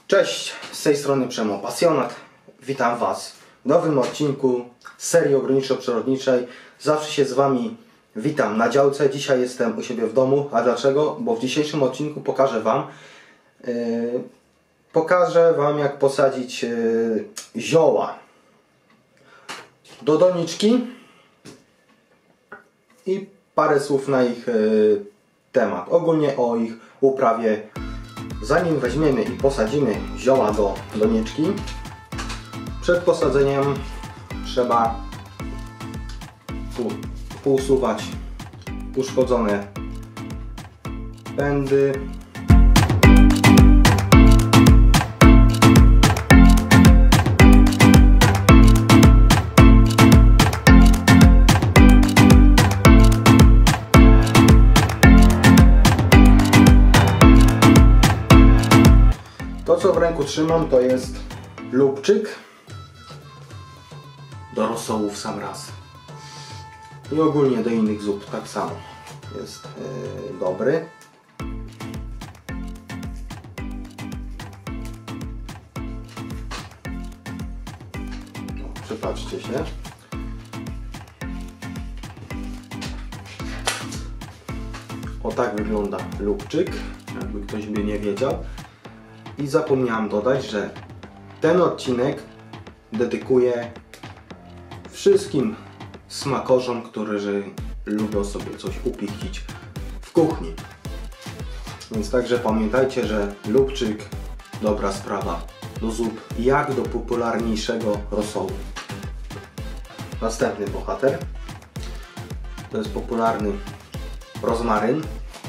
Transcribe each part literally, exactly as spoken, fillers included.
Cześć, z tej strony Przemo Pasjonat. Witam Was w nowym odcinku serii ogrodniczo-przyrodniczej. Zawsze się z Wami witam na działce. Dzisiaj jestem u siebie w domu. A dlaczego? Bo w dzisiejszym odcinku pokażę Wam yy, pokażę Wam, jak posadzić yy, zioła do doniczki i parę słów na ich yy, temat. Ogólnie o ich uprawie. Zanim weźmiemy i posadzimy zioła do doniczki, przed posadzeniem trzeba pousuwać uszkodzone pędy. To, co w ręku trzymam, to jest lubczyk do rosołu w sam raz i ogólnie do innych zup tak samo jest yy, dobry. No, przypatrzcie się. O, tak wygląda lubczyk, jakby ktoś by nie wiedział. I zapomniałem dodać, że ten odcinek dedykuję wszystkim smakorzom, którzy lubią sobie coś upichcić w kuchni. Więc także pamiętajcie, że lubczyk dobra sprawa do zup, jak do popularniejszego rosołu. Następny bohater to jest popularny rozmaryn,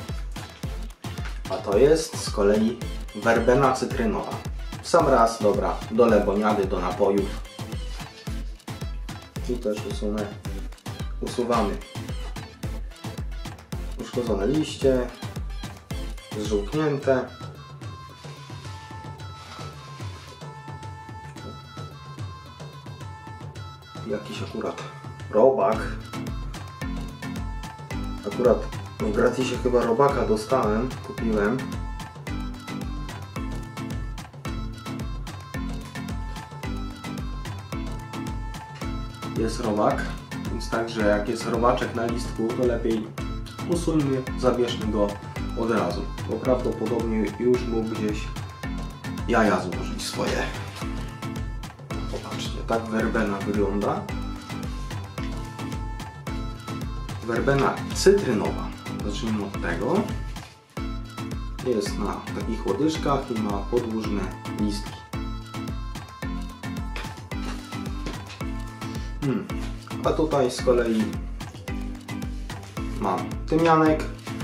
a to jest z kolei werbena cytrynowa. W sam raz dobra do lemoniady, do napojów. I też usunę, usuwamy uszkodzone liście, zżółknięte. Jakiś akurat robak. Akurat w gratisie chyba robaka dostałem, kupiłem. Jest robak, więc także jak jest robaczek na listku, to lepiej usuńmy, zabierzmy go od razu, bo prawdopodobnie już mógł gdzieś jaja złożyć swoje. Popatrzcie, tak werbena wygląda. Werbena cytrynowa, zacznijmy od tego. Jest na takich łodyżkach i ma podłużne listki. Hmm. A tutaj z kolei mam tymianek.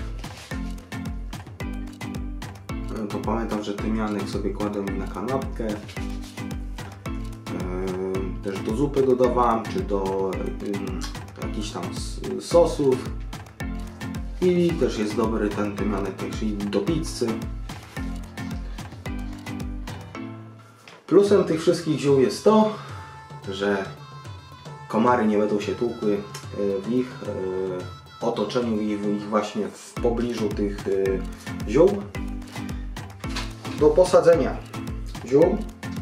To pamiętam, że tymianek sobie kładłem na kanapkę. Też do zupy dodawałem, czy do jakichś tam sosów. I też jest dobry ten tymianek też i do pizzy. Plusem tych wszystkich ziół jest to, że komary nie będą się tłukły w ich otoczeniu i w ich właśnie w pobliżu tych ziół. Do posadzenia ziół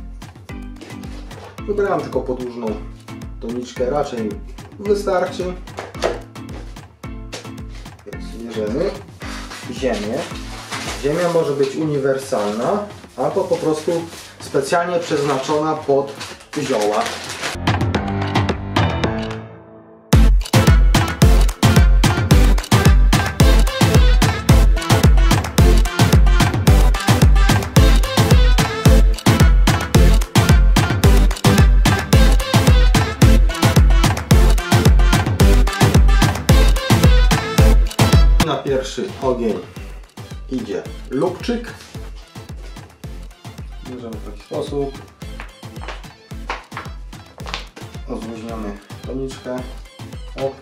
wybrałem tylko podłużną doniczkę, raczej wystarczy. Więc bierzemy ziemię. Ziemia może być uniwersalna, albo po prostu specjalnie przeznaczona pod zioła. Na pierwszy ogień idzie lubczyk. Bierzemy w taki sposób. Rozluźniamy doniczkę. Op.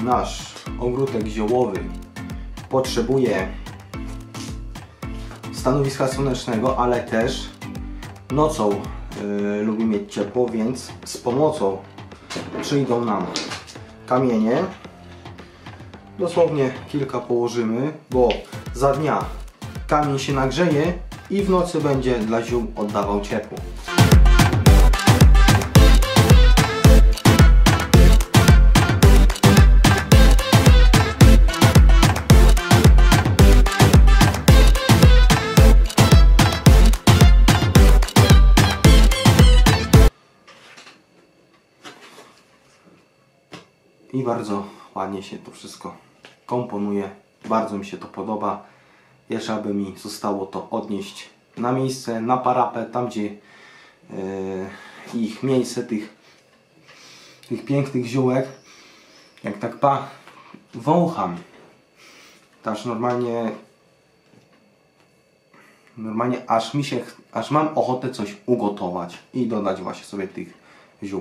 nasz ogródek ziołowy potrzebuje stanowiska słonecznego, ale też nocą yy, lubi mieć ciepło, więc z pomocą przyjdą nam kamienie. Dosłownie kilka położymy, bo za dnia kamień się nagrzeje i w nocy będzie dla ziół oddawał ciepło. I bardzo ładnie się to wszystko komponuje. Bardzo mi się to podoba. Jeszcze aby mi zostało to odnieść na miejsce, na parapet, tam gdzie yy, ich miejsce tych, tych pięknych ziółek. Jak tak pa wącham, to aż normalnie normalnie aż mi się, aż mam ochotę coś ugotować i dodać właśnie sobie tych ziół.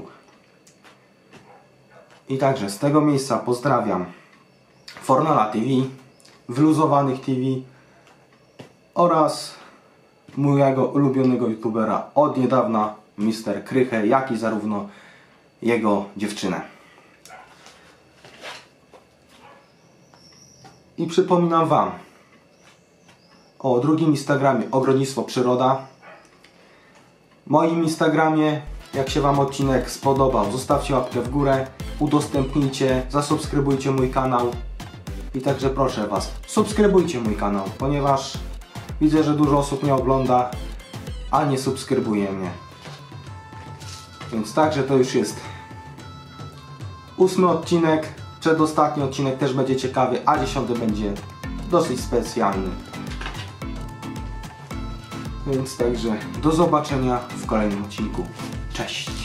I także z tego miejsca pozdrawiam Fornala T V, Wyluzowanych T V oraz mojego ulubionego youtubera od niedawna mister Krychę, jak i zarówno jego dziewczynę. I przypominam Wam o drugim Instagramie Ogrodnictwo Przyroda. Moim Instagramie, jak się Wam odcinek spodobał, zostawcie łapkę w górę, udostępnijcie, zasubskrybujcie mój kanał i także proszę Was, subskrybujcie mój kanał, ponieważ widzę, że dużo osób mnie ogląda, a nie subskrybuje mnie. Więc także to już jest ósmy odcinek, przedostatni odcinek też będzie ciekawy, a dziesiąty będzie dosyć specjalny. Więc także do zobaczenia w kolejnym odcinku. Cześć!